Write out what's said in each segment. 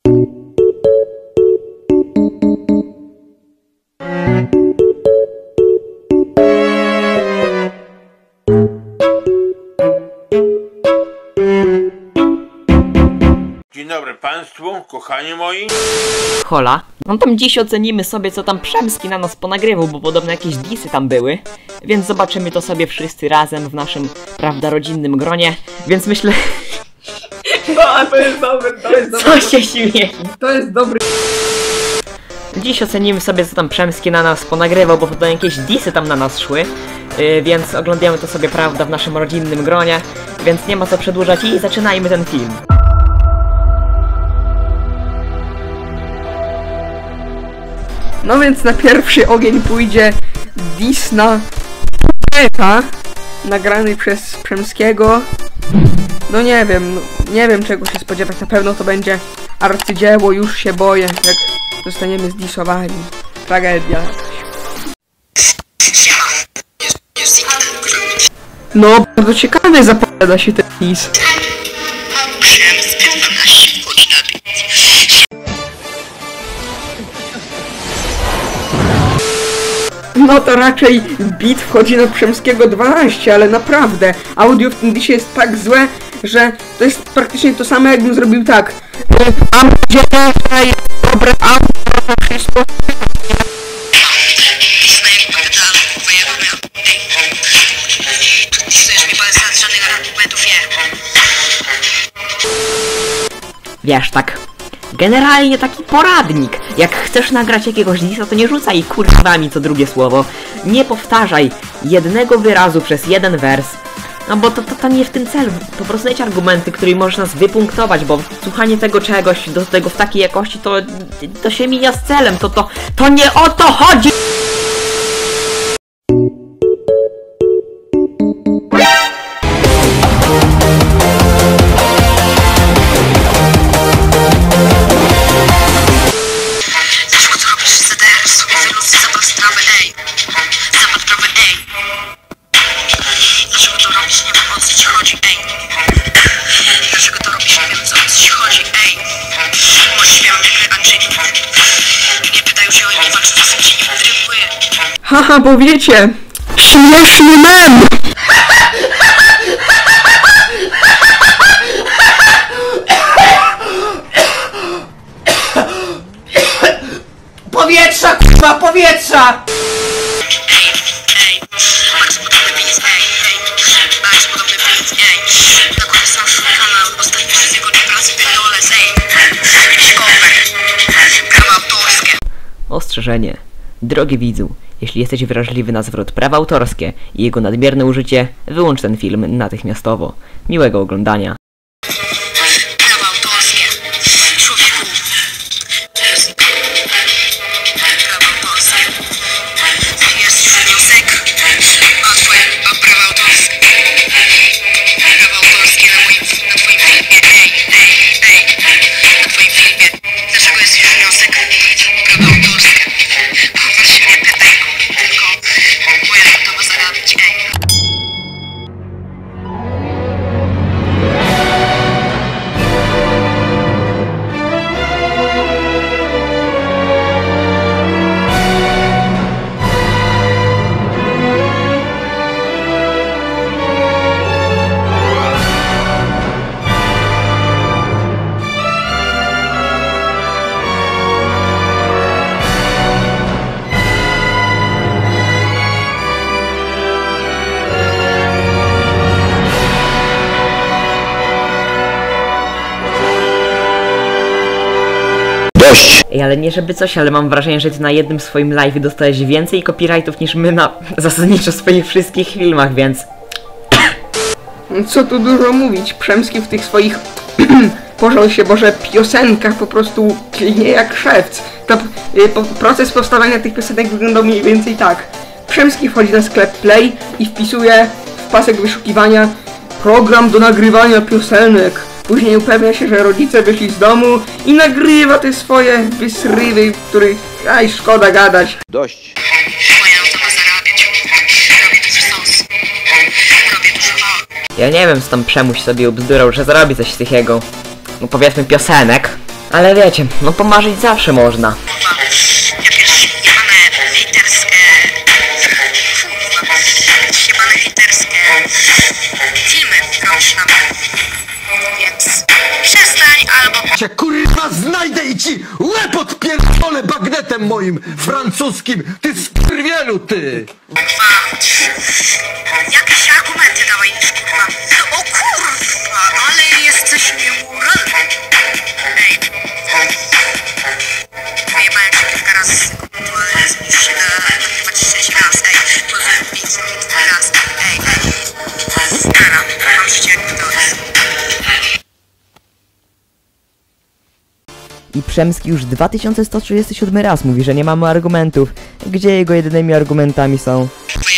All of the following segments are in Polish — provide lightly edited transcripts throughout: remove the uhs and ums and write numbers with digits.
Dzień dobry Państwu, kochani moi. Hola. No tam dziś ocenimy sobie, co tam Przemski na nas ponagrywał, bo podobno jakieś disy tam były. Więc zobaczymy to sobie wszyscy razem w naszym, prawda, rodzinnym gronie. Więc myślę... No, to jest dobry, to jest dobry. Co się śmieje? To jest dobry. Dziś ocenimy sobie, co tam Przemski na nas ponagrywał, bo podobno jakieś disy tam na nas szły. Więc oglądamy to sobie, prawda, w naszym rodzinnym gronie. Więc nie ma co przedłużać i zaczynajmy ten film. No więc na pierwszy ogień pójdzie diss na Eka, nagrany przez Przemskiego. No nie wiem czego się spodziewać, na pewno to będzie arcydzieło, już się boję, jak zostaniemy zdisowani. Tragedia. No, bardzo ciekawie zapowiada się ten diss. No to raczej beat wchodzi na Przemskiego 12, ale naprawdę, audio w tym disie jest tak złe, że to jest praktycznie to samo, jakbym zrobił tak. Mam nadzieję, że jest dobre audio, to wszystko. Wiesz, tak... Generalnie taki poradnik. Jak chcesz nagrać jakiegoś disa, to nie rzucaj kurwami co drugie słowo. Nie powtarzaj jednego wyrazu przez jeden wers. No bo to nie w tym celu. Po prostu dajcie argumenty, którymi możesz nas wypunktować, bo słuchanie tego czegoś do tego w takiej jakości to się mija z celem. To nie o to chodzi! Haha, bo wiecie, śmieszny mem! Powietrza, kurwa, powietrza! Ostrzeżenie. Drogi widzu, jeśli jesteś wrażliwy na zwrot prawa autorskie i jego nadmierne użycie, wyłącz ten film natychmiastowo. Miłego oglądania. Prawa autorskie. Człowieku. Prawa autorskie. Jest wniosek o prawa autorskie. Prawa autorskie na twoim filmie. Na twoim filmie. Dlaczego jest już wniosek o prawa autorskie? Kurwa się nie pytaj, tylko bo jak to ma zarabiać, Ej, ale nie żeby coś, ale mam wrażenie, że ty na jednym swoim live dostałeś więcej copyrightów niż my na zasadniczo swoich wszystkich filmach, więc... Co tu dużo mówić, Przemski w tych swoich, pożal się Boże, piosenkach po prostu klinie jak szewc. Proces powstawania tych piosenek wyglądał mniej więcej tak. Przemski wchodzi na sklep Play i wpisuje w pasek wyszukiwania program do nagrywania piosenek. Później upewnia się, że rodzice wyszli z domu i nagrywa te swoje wysrywy, których aj szkoda gadać. Dość. moja auto ma zarabiać. Robię duży sos. Robię dużo Ja nie wiem, co tam Przemuś sobie ubzdurał, że zrobi coś takiego. No powiedzmy piosenek. Ale wiecie, no pomarzyć zawsze można. Jakieś jebane hejterskie... Jebane hejterskie filmy robisz na mnie. Więc przestań albo... Cię kurwa znajdę i ci łeb odpierdolę bagnetem moim francuskim, ty skurwielu ty! Jakieś argumenty dawaj, kurwa. O kurwa, ale jesteś niemoralny. Ej. Wyjebałem się kilka razy, ale zniszczy nagrywać 6 raz, ej. Poza 5 minut raz, ej. Stara, mam życie jak to jest. I Przemski już 2137 raz mówi, że nie mamy argumentów, gdzie jego jedynymi argumentami są...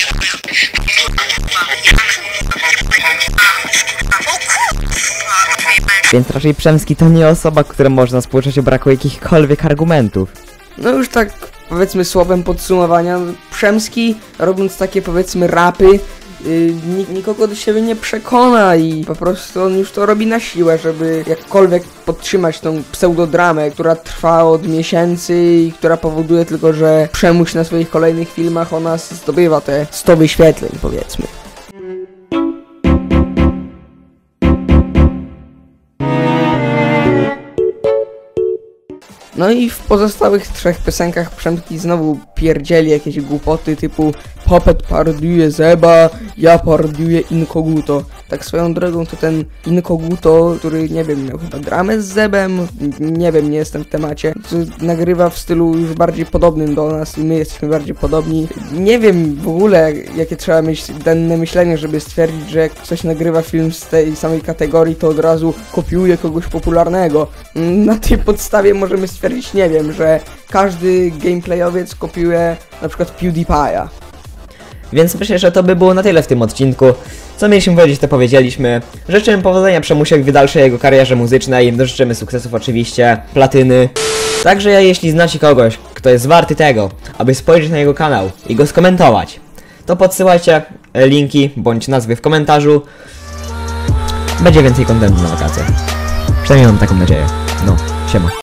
Więc raczej Przemski to nie osoba, która można społeczność o braku jakichkolwiek argumentów. No już tak, powiedzmy słowem podsumowania, Przemski, robiąc takie powiedzmy rapy, nikogo do siebie nie przekona i po prostu on już to robi na siłę, żeby jakkolwiek podtrzymać tą pseudodramę, która trwa od miesięcy i która powoduje tylko, że Przemuś na swoich kolejnych filmach o nas zdobywa te 100 wyświetleń, powiedzmy. No i w pozostałych 3 piosenkach Przemski znowu pierdzieli jakieś głupoty typu Popet parodiuje Zeba, ja parodiuję Inkoguto. Tak swoją drogą to ten Inkoguto, który nie wiem, miał chyba dramę z Zebem, nie wiem, nie jestem w temacie, nagrywa w stylu już bardziej podobnym do nas i my jesteśmy bardziej podobni. Nie wiem w ogóle jakie trzeba mieć denne myślenie, żeby stwierdzić, że jak ktoś nagrywa film z tej samej kategorii, to od razu kopiuje kogoś popularnego. Na tej podstawie możemy stwierdzić, nie wiem, że każdy gameplayowiec kopiuje na przykład PewDiePie'a. Więc myślę, że to by było na tyle w tym odcinku. Co mieliśmy powiedzieć, to powiedzieliśmy. Życzymy powodzenia Przemusiowi w dalszej jego karierze muzycznej. Życzymy sukcesów oczywiście, platyny. Także jeśli znacie kogoś, kto jest warty tego, aby spojrzeć na jego kanał i go skomentować, to podsyłajcie linki bądź nazwy w komentarzu. Będzie więcej kontentu na wakacje. Przynajmniej mam taką nadzieję. No, siema.